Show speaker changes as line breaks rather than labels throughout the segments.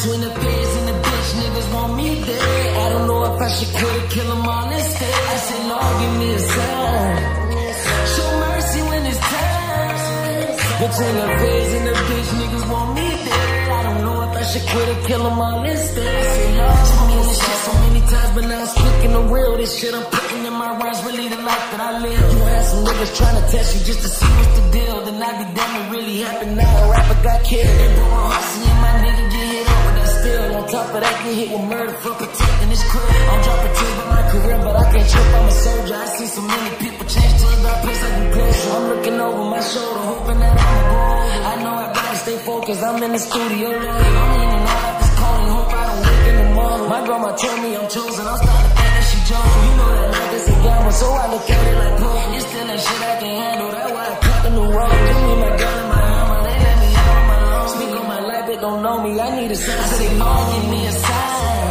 Between the feds and the bitch, niggas want me dead. I don't know if I should quit or kill them all instead. I say, Lord, give me a sign. Show mercy when it's time. Between the feds and the bitch, niggas want me dead. I don't know if I should quit or kill them all instead. I say, Lord, give me a shit so many times, but now I'm speaking the real. This shit I'm putting in my rhymes, really the life that I live. You had some niggas trying to test you just to see what's the deal. Then I be damn, it really happened now. A rapper got killed. They broke my heart, seeing my nigga get hit up, but that's still. On top of that, get hit with murder for protecting his crib. I'm dropping tips with my career, but I can't trip, I'm a soldier. I see so many people change to a dark place like a closure. I'm looking over my shoulder, hoping that I'm a goal. I know I gotta stay focused, I'm in the studio. I'm in and out of this calling, hope I don't wake in the morning. My grandma told me I'm chosen, I'm starting to think that she joking. You know that life is a gamble, so I look at it like poker. It's still that shit I can handle, that's why I cut the new road. Give me my gun and my hammer, they let me out on my own. Speak on my life, they don't know me, I need a sign. I say, Lord, give me a sign.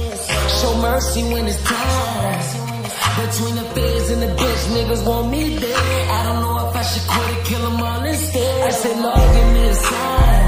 Show mercy when it's time. Between the feds and the bitch, niggas want me dead. I don't know if I should quit or kill them all instead. I say, Lord, give me a sign.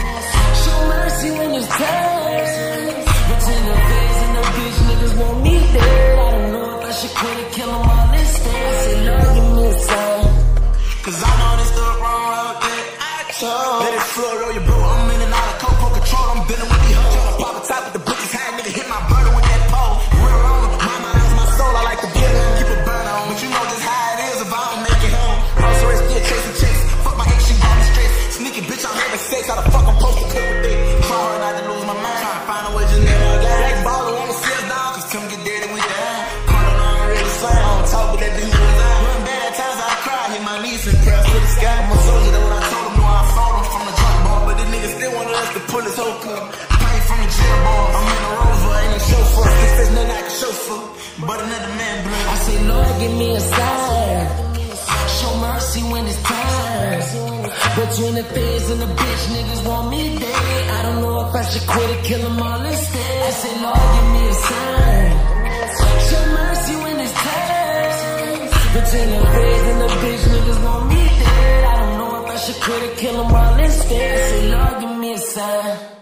Show mercy when it's time. Between the feds and the bitch, niggas want me dead. I don't know if I should quit or kill them all instead. I say, Lord, give me a sign.
Cause I know this stuff wrong out there. Let it flow, roll your bro. I'm in and out of coke, control. I'm dealing with these hoes. Tryna pop a top with the bitches high, nigga hit my brother with that pole. Real wrong, my mind's my soul. I like to get it, keep it burn on. But you know just how it is if I don't make it home. Also, it's still chasing chase. Fuck my ex, she got me straight. Sneaky bitch, I'm having sex. How the fuck I'm supposed to cook with it? Try hard not to lose my mind. Tryna find a way just never got. Black baller wanna see us down, cause Tim get dirty with that. Quando don't really slang. I don't talk with that dude who was out. Run bad at times, I cry. Hit my knees and press to the sky. I'm a soldier, that when I told him, no, I fought him from the jump ball. But this nigga still wanted us to pull his whole cup. Pain from the jail ball. I'm in a Rover, ain't no chauffeur. If there's nothing I can show for, but another man blue.
I say, Lord, give me a sign. Show mercy when it's time. Between the feds and the bitch, niggas want me dead. I don't know if I should quit or kill them all instead. I say, Lord, give me a sign. Show mercy when it's time. Between the feds and the bitch, niggas want me dead. I don't know if I should quit or kill them all instead. I say, Lord, give me a sign.